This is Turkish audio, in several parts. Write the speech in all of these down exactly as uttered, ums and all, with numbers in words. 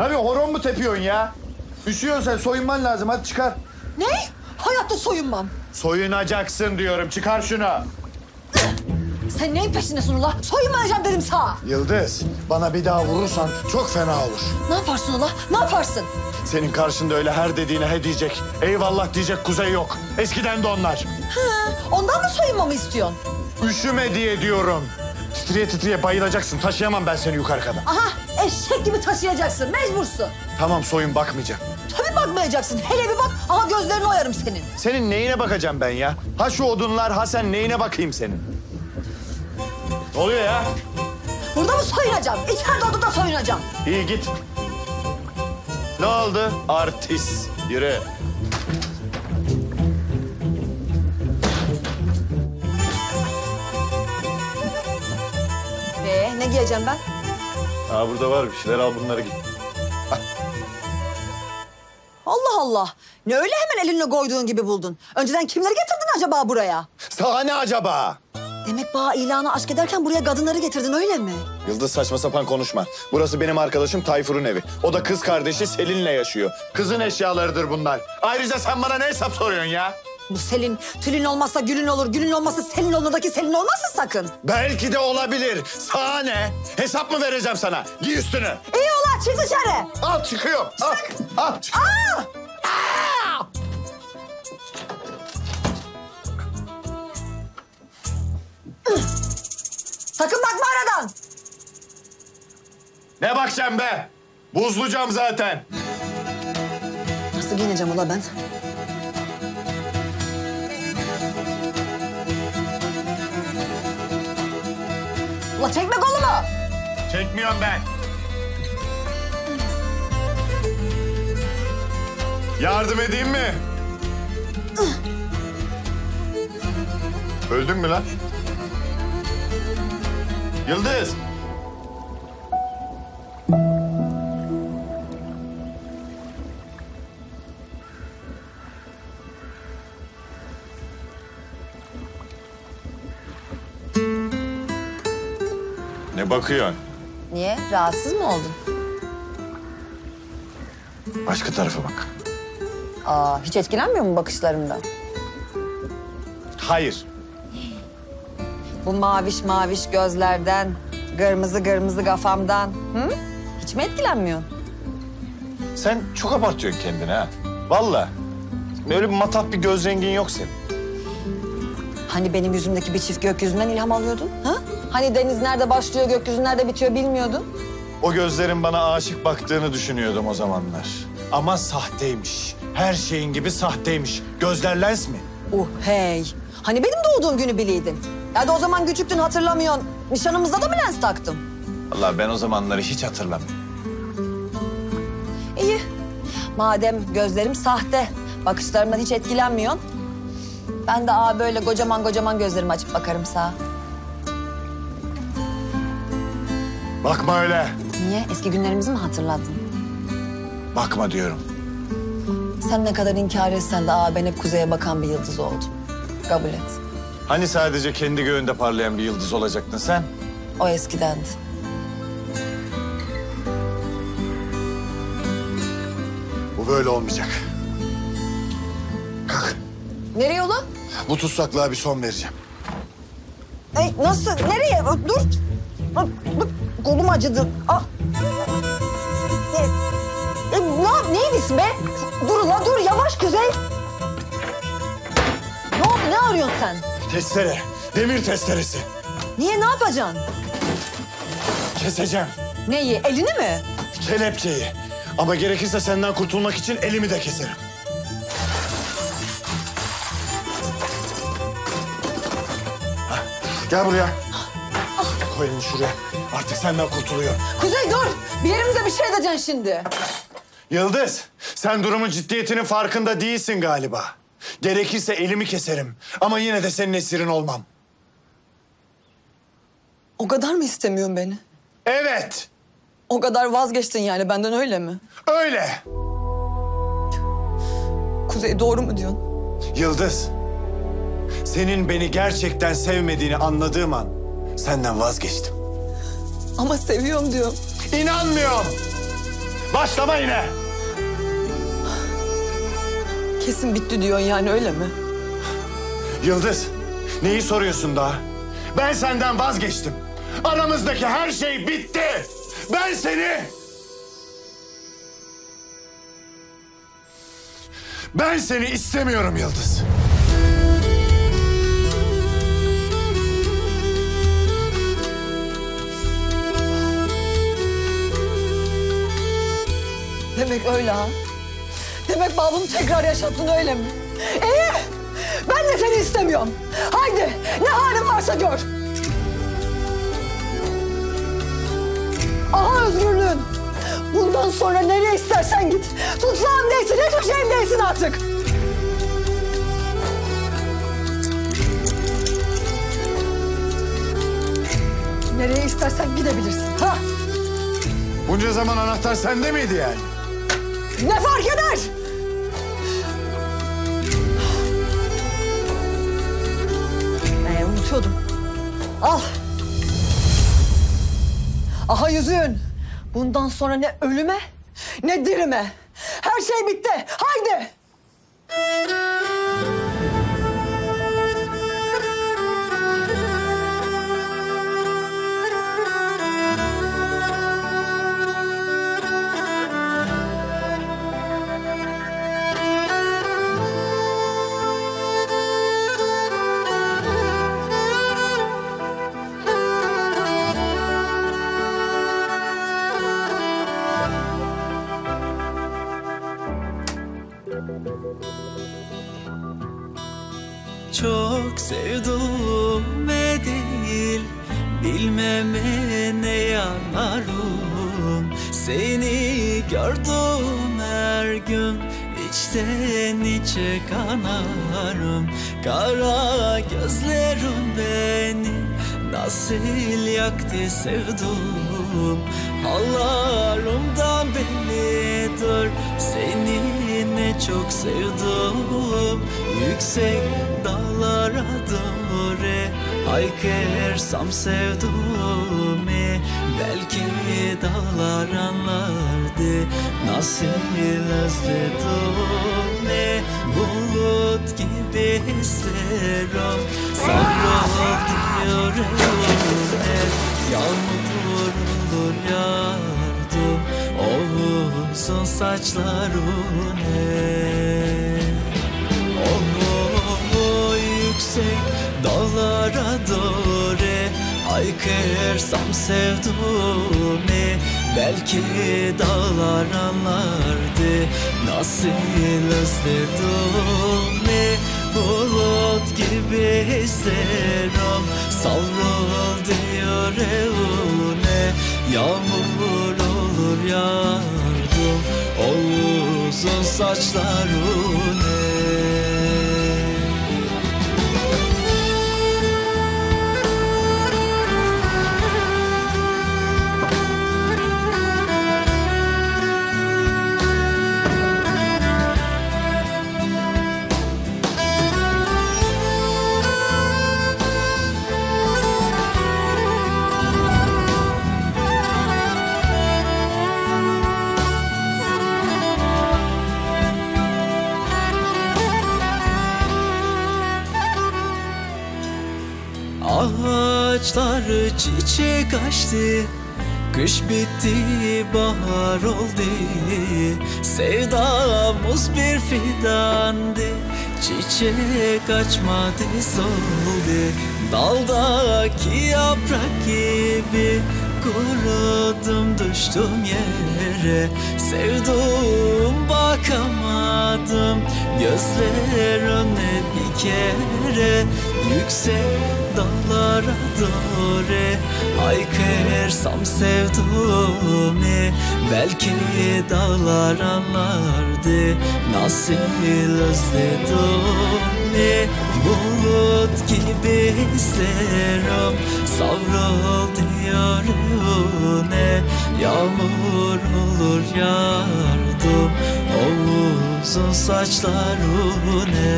Abi horon mu tepiyorsun ya? Üşüyorsun sen, soyunman lazım. Hadi çıkar. Ne? Hayatta soyunmam. Soyunacaksın diyorum. Çıkar şunu. Sen neyin peşindesin ula? Soyunmayacağım dedim sana. Yıldız, bana bir daha vurursan çok fena olur. Ne yaparsın ula? Ne yaparsın? Senin karşında öyle her dediğine he diyecek, eyvallah diyecek kuzey yok. Eskiden de onlar. Hı, ondan mı soyunmamı istiyorsun? Üşüme diye diyorum. Titriye titriye bayılacaksın. Taşıyamam ben seni yukarı kadar. Aha, eşek gibi taşıyacaksın. Mecbursun. Tamam, soyun, bakmayacağım. Tabii bakmayacaksın. Hele bir bak. Aha gözlerini oyarım senin. Senin neyine bakacağım ben ya? Ha şu odunlar, ha sen neyine bakayım senin? Ne oluyor ya? Burada mı soyunacağım? İçeride odada soyunacağım. İyi git. Ne oldu? Artist. Yürü. Ee, ne giyeceğim ben? Ha burada var bir şeyler, al bunları git. Allah Allah. Ne öyle hemen elinle koyduğun gibi buldun? Önceden kimleri getirdin acaba buraya? Sana ne acaba? Demek bana ilanı aşk ederken buraya kadınları getirdin öyle mi? Yıldız, saçma sapan konuşma. Burası benim arkadaşım Tayfur'un evi. O da kız kardeşi Selin'le yaşıyor. Kızın eşyalarıdır bunlar. Ayrıca sen bana ne hesap soruyorsun ya? Bu Selin, Tülin olmazsa Gülün olur, Gülün olmazsa Selin olurdaki Selin olmazsa sakın. Belki de olabilir. Sana ne? Hesap mı vereceğim sana? Giy üstünü. İyi ola çık dışarı. Al, çıkıyorum. Al, al. Çık. Aa! Aa! Sakın bakma aradan. Ne bakacağım be? Buzlucam zaten. Nasıl giyineceğim ula ben? Ula çekme kolumu. Çekmiyorum ben. Yardım edeyim mi? Öldün mü lan? Yıldız. Ne bakıyorsun? Niye? Rahatsız mı oldun? Başka tarafa bak. Aa, hiç etkilenmiyor mu bakışlarımdan? Hayır. Bu maviş maviş gözlerden, kırmızı kırmızı kafamdan. Hı? Hiç mi etkilenmiyorsun? Sen çok abartıyorsun kendini ha. Vallahi. Böyle bir matah bir göz rengin yok senin. Hani benim yüzümdeki bir çift gökyüzünden ilham alıyordun? Ha? Hani deniz nerede başlıyor, gökyüzü nerede bitiyor bilmiyordun? O gözlerin bana aşık baktığını düşünüyordum o zamanlar. Ama sahteymiş. Her şeyin gibi sahteymiş. Gözler lens mi? Uh hey. Hani benim doğduğum günü biliydin. Ya da o zaman küçüktün hatırlamıyorsun. Nişanımızda da mı lens taktım? Vallahi ben o zamanları hiç hatırlamıyorum. İyi. Madem gözlerim sahte, bakışlarımdan hiç etkilenmiyorsun. Ben de aa böyle kocaman kocaman gözlerimi açıp bakarım sağa. Bakma öyle. Niye? Eski günlerimizi mi hatırladın? Bakma diyorum. Sen ne kadar inkar etsen de aa ben hep kuzeye bakan bir yıldız oldum. Kabul et. Hani sadece kendi göğünde parlayan bir yıldız olacaktın sen? O eskidendi. Bu böyle olmayacak. Kalk. Nereye ulan? Bu tutsaklığa bir son vereceğim. Ey, nasıl? Nereye? Dur. Dur, dur. Kolum acıdı. Ah. E, e, ne yap? Neymiş be? Dur la dur. Yavaş Kuzey. Ne oldu? Ne arıyorsun sen? Testere. Demir testeresi. Niye? Ne yapacaksın? Keseceğim. Neyi? Elini mi? Kelepçeyi. Ama gerekirse senden kurtulmak için elimi de keserim. Hah, gel buraya. Koy elini şuraya. Artık senden kurtuluyor. Kuzey dur. Bir yerimize bir şey edeceksin şimdi. Yıldız, sen durumun ciddiyetinin farkında değilsin galiba. Gerekirse elimi keserim ama yine de senin esirin olmam. O kadar mı istemiyorsun beni? Evet, O kadar vazgeçtin yani benden öyle mi? öyle. Kuzey doğru mu diyorsun? Yıldız, senin beni gerçekten sevmediğini anladığım an senden vazgeçtim. Ama seviyorum diyorum. İnanmıyorum. Başlama yine. Kesin bitti diyorsun yani, öyle mi? Yıldız, neyi soruyorsun daha? Ben senden vazgeçtim. Aramızdaki her şey bitti. Ben seni... Ben seni istemiyorum Yıldız. Demek öyle ha? Demek bana bunu tekrar yaşattın, öyle mi? İyi, ben de seni istemiyorum. Haydi, ne halin varsa gör. Aha özgürlüğün. Bundan sonra nereye istersen git. Tutsağım değilsin, hiçbir şeyim değilsin artık. Nereye istersen gidebilirsin. Ha? Bunca zaman anahtar sende miydi yani? Ne fark eder? Ee, unutuyordum. Al. Aha yüzüğün. Bundan sonra ne ölüme ne dirime. Her şey bitti. Haydi. Çok sevduğume değil, bilmeme ne yanarım. Seni gördüm her gün, içten içe kanarım. Kara gözlerim beni nasıl yaktı sevdum. Hallarımdan bellidir seni ne çok sevdim. Yüksek dağlara doğru haykırsam sevduğumu, belki dağlar anlardı nasıl özledim. Bulut gibi isterim sarıl diyorum, yağmur olur yardım o uzun saçlarına. Oh, yüksek dağlara doğru haykırsam sevduğumu, belki dağlar anlardı nasıl özledim. Bulut gibi isterim savrul diyor evine, yağmur olur yardım o uzun saçlarına. Ağaçlar çiçek açtı, kış bitti bahar oldu. Sevdamız bir fidandı, çiçek açmadı soldu. Daldaki yaprak gibi kurudum düştüm yere. Sevdum bakamadım gözlerine bir kere. Yüksek dağlara doğru haykırsam sevduğumu, belki dağlar anlardı nasıl özledim. Bulut gibi isterim savrul diyor evine, yağmur olur yardım o uzun saçlarına.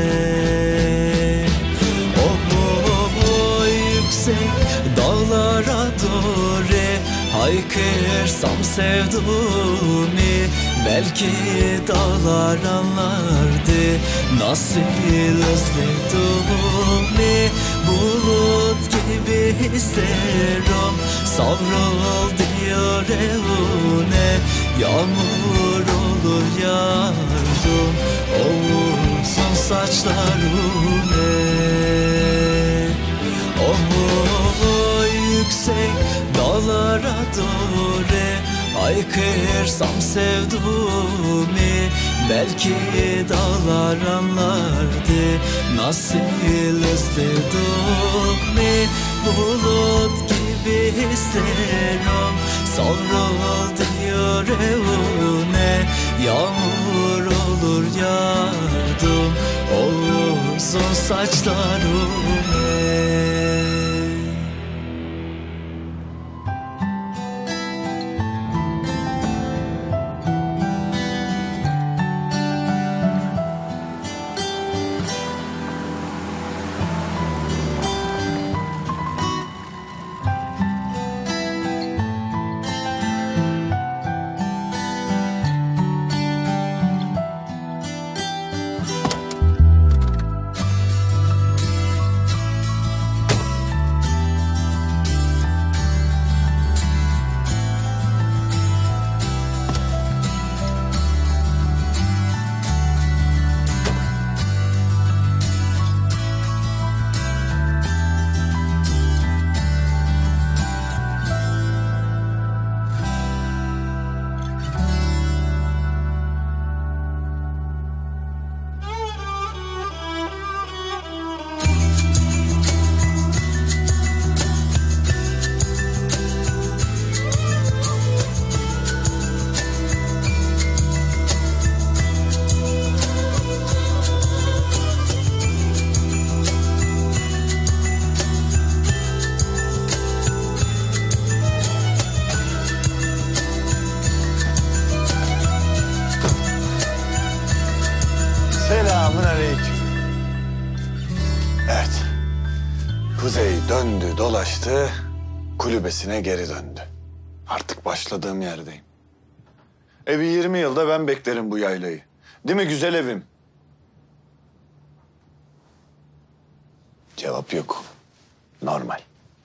Yüksek dağlara doğru haykırsam sevduğumu belki dağlar anlardı. Nasıl özlediğimi bulut gibi isterim. Savrul diyor evune, yağmur olur yardım olsun saçlarına. Oh, yüksek dağlara doğru haykırsam sevduğumu belki dağlar anlardı. Nasıl özlediğimi bulut gibi isterim. Savrul diyor evune, yağmur olur yardım olsun saçlarına. Selamünaleyküm. Evet. Kuzey döndü dolaştı, kulübesine geri döndü. Artık başladığım yerdeyim. Evi yirmi yılda ben beklerim bu yaylayı. Değil mi güzel evim? Cevap yok. Normal.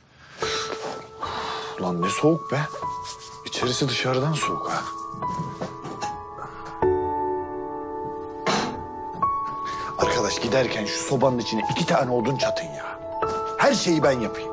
Lan ne soğuk be. İçerisi dışarıdan soğuk ha. Arkadaş giderken şu sobanın içine iki tane odun çatın ya. Her şeyi ben yapayım.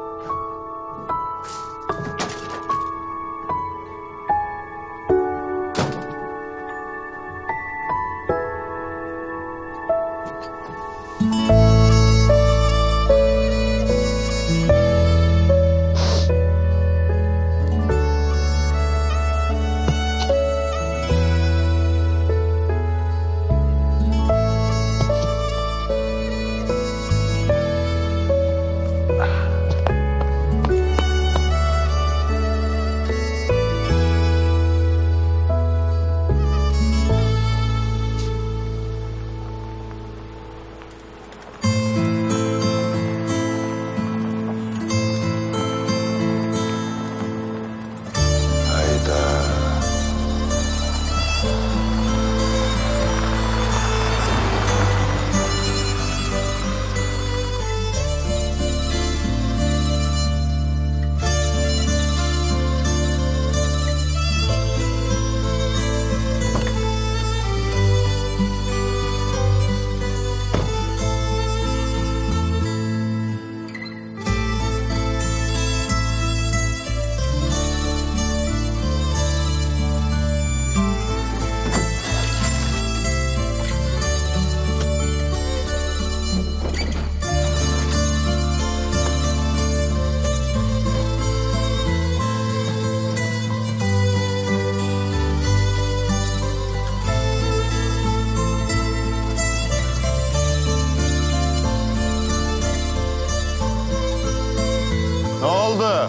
Ne oldu?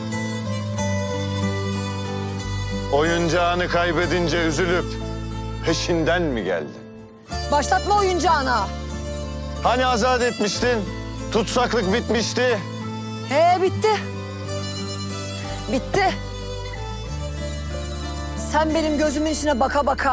Oyuncağını kaybedince üzülüp peşinden mi geldin? Başlatma oyuncağına. Hani azat etmiştin? Tutsaklık bitmişti. He bitti. Bitti. Sen benim gözümün içine baka baka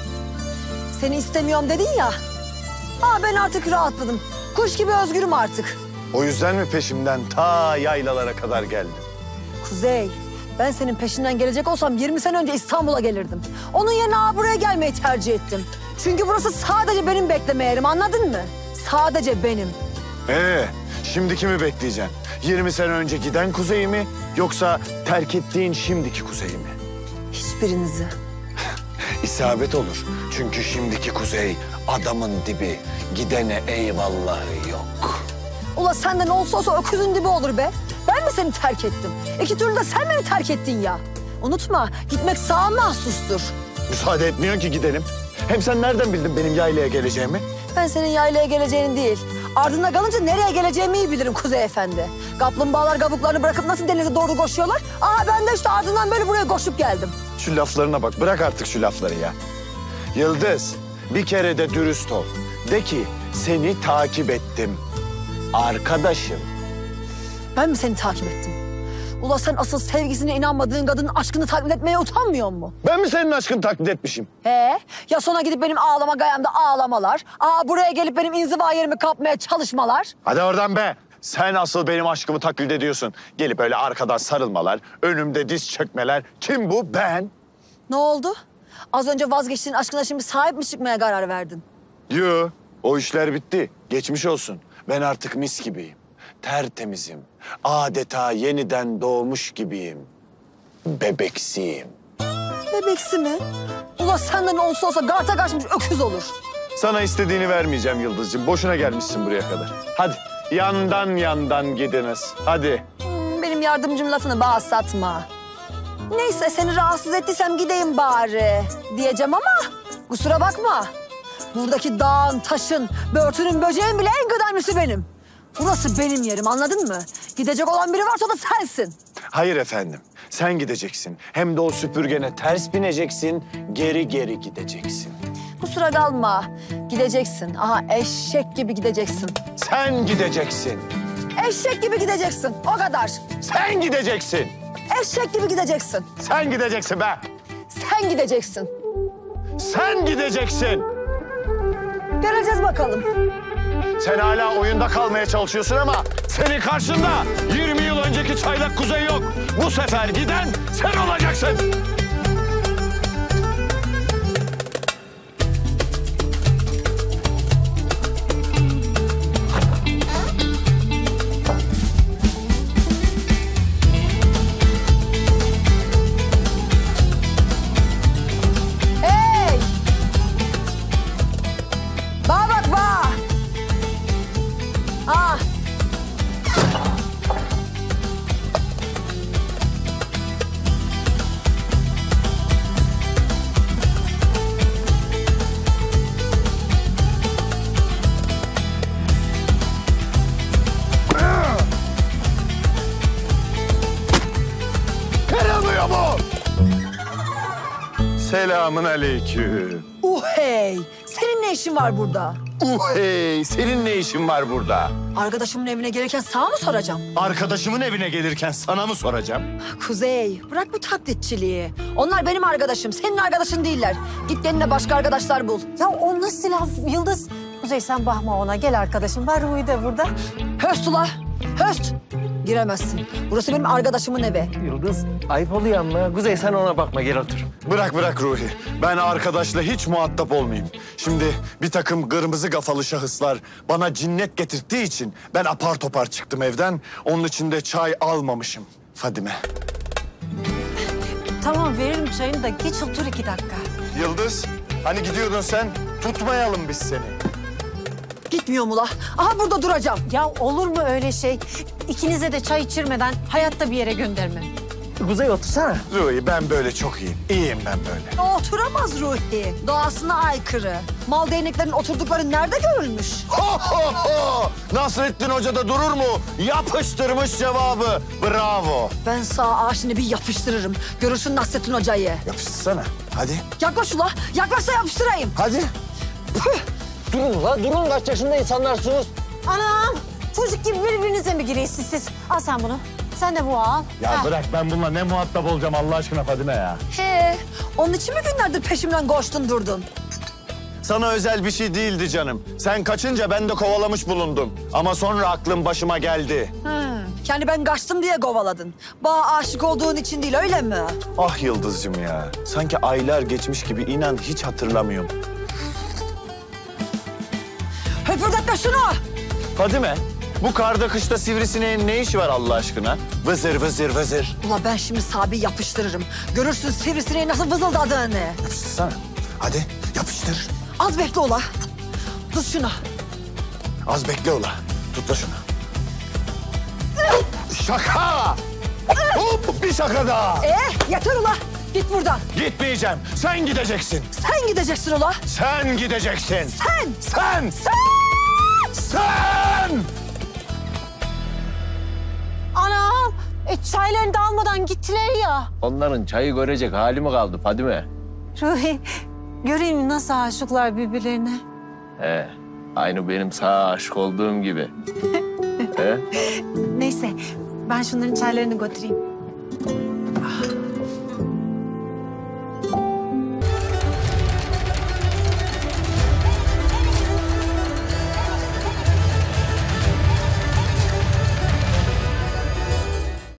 seni istemiyorum dedin ya. Aa, ben artık rahatladım. Kuş gibi özgürüm artık. O yüzden mi peşimden ta yaylalara kadar geldin? Kuzey, ben senin peşinden gelecek olsam yirmi sene önce İstanbul'a gelirdim. Onun yerine aa, buraya gelmeyi tercih ettim. Çünkü burası sadece benim bekleme yerim, anladın mı? Sadece benim. Ee, şimdi kimi bekleyeceksin? yirmi sene önce giden Kuzey'i mi yoksa terk ettiğin şimdiki Kuzey'i mi? Hiçbirinizi. İsabet olur. Çünkü şimdiki Kuzey adamın dibi. Gidene eyvallahı yok. Ula senden olsa olsa öküzün dibi olur be. Ben mi seni terk ettim? İki türlü de sen beni terk ettin ya. Unutma, gitmek sağa mahsustur. Müsaade etmiyorsun ki gidelim. Hem sen nereden bildin benim yaylaya geleceğimi? Ben senin yaylaya geleceğini değil, ardında kalınca nereye geleceğimi iyi bilirim Kuzey Efendi. Kaplumbağalar kabuklarını bırakıp nasıl denize doğru koşuyorlar? Aa, ben de işte ardından böyle buraya koşup geldim. Şu laflarına bak, bırak artık şu lafları ya. Yıldız, bir kere de dürüst ol. De ki seni takip ettim. Arkadaşım. Ben mi seni takip ettim? Ula sen asıl sevgisine inanmadığın kadının aşkını taklit etmeye utanmıyor mu? Ben mi senin aşkını taklit etmişim? He? Ya sonra gidip benim ağlama gayamda ağlamalar. Aa, buraya gelip benim inziva yerimi kapmaya çalışmalar. Hadi oradan be. Sen asıl benim aşkımı taklit ediyorsun. Gelip öyle arkadan sarılmalar, önümde diz çökmeler. Kim bu? Ben. Ne oldu? Az önce vazgeçtiğin aşkına şimdi sahip mi çıkmaya karar verdin? Yo, o işler bitti. Geçmiş olsun. Ben artık mis gibiyim. Tertemizim. Adeta yeniden doğmuş gibiyim. Bebeksiyim. Bebeksi mi? Ula senden olsa olsa garta kaçmış öküz olur. Sana istediğini vermeyeceğim Yıldız'cığım. Boşuna gelmişsin buraya kadar. Hadi yandan yandan gidiniz. Hadi. Hmm, benim yardımcım lafını bağ satma. Neyse seni rahatsız ettiysem gideyim bari diyeceğim ama kusura bakma. Buradaki dağın, taşın, börtünün, böceğin bile en kıdemlisi benim. Burası benim yerim, anladın mı? Gidecek olan biri varsa o da sensin. Hayır efendim. Sen gideceksin. Hem de o süpürgene ters bineceksin. Geri geri gideceksin. Kusura kalma. Gideceksin. Aha, eşek gibi gideceksin. Sen gideceksin. Eşek gibi gideceksin. O kadar. Sen gideceksin. Eşek gibi gideceksin. Sen gideceksin be. Sen gideceksin. Sen gideceksin. Göreceğiz bakalım. Sen hala oyunda kalmaya çalışıyorsun ama senin karşında yirmi yıl önceki çaylak Kuzey yok. Bu sefer giden sen olacaksın. Hey! Bana bak bana. Ah. Kırılmıyor mu? Selamın aleyküm. Uh hey! Senin ne işin var burada? Uh hey, senin ne işin var burada? Arkadaşımın evine gelirken sağ mı soracağım? Arkadaşımın evine gelirken sana mı soracağım? Kuzey, bırak bu taklitçiliği. Onlar benim arkadaşım, senin arkadaşın değiller. Git kendine başka arkadaşlar bul. Ya o nasıl laf Yıldız? Kuzey sen bakma ona. Gel arkadaşım. Var Ruhi de burada. Höst ula, höst. Giremezsin. Burası benim arkadaşımın evi. Yıldız, ayıp oluyor ama. Kuzey sen ona bakma, gel otur. Bırak bırak Ruhi. Ben arkadaşla hiç muhatap olmayayım. Şimdi bir takım kırmızı kafalı şahıslar bana cinnet getirttiği için ben apar topar çıktım evden. Onun için de çay almamışım. Fadime. Tamam veririm çayını da geç otur iki dakika. Yıldız, hani gidiyordun sen? Tutmayalım biz seni. Gitmiyorum ula. Aha burada duracağım. Ya olur mu öyle şey? İkinize de çay içirmeden hayatta bir yere göndermem. Kuzey otursana. Ruhi ben böyle çok iyiyim. İyiyim ben böyle. Oturamaz Ruhi. Doğasına aykırı. Mal değneklerin oturdukları nerede görülmüş? Ho ho ho! Nasrettin Hoca da durur mu? Yapıştırmış cevabı. Bravo. Ben sağ ağaçını bir yapıştırırım. Görürsün Nasrettin Hoca'yı. Yapıştırsana. Hadi. Yaklaş ula. Yaklaşsa yapıştırayım. Hadi. Püh! Durun la, durun, kaç yaşında insanlarsınız. Anam! Çocuk gibi birbirinize mi giriyorsunuz siz? Al sen bunu. Sen de bu al. Ya Ha. bırak, ben bununla ne muhatap olacağım Allah aşkına Fadime ya. He, onun için mi günlerdir peşimden koştun durdun? Sana özel bir şey değildi canım. Sen kaçınca ben de kovalamış bulundum. Ama sonra aklım başıma geldi. Yani ben kaçtım diye kovaladın. Bana aşık olduğun için değil, öyle mi? Ah Yıldız'cığım ya. Sanki aylar geçmiş gibi, inan hiç hatırlamıyorum. Höpürdetme şunu! Fadime, bu karda kışta sivrisineğin ne işi var Allah aşkına? Vızır vızır vızır. Ula ben şimdi Sabi'yi yapıştırırım. Görürsün sivrisineğin nasıl vızıldadığını. Yapıştırsana. Hadi yapıştır. Az bekle ula. Tut şunu. Az bekle ula. Tut da şunu. Şaka! Hop, bir şaka daha. Ee, yeter ula. Git buradan. Gitmeyeceğim. Sen gideceksin. Sen gideceksin ula. Sen gideceksin. Sen! Sen! Sen! Sen! Anam, e, çaylarını da almadan gittiler ya. Onların çayı görecek hali mi kaldı Fadime? Ruhi, göreyim mi nasıl aşıklar birbirlerine? He, aynı benim sağa aşık olduğum gibi. He? Neyse, ben şunların çaylarını götüreyim.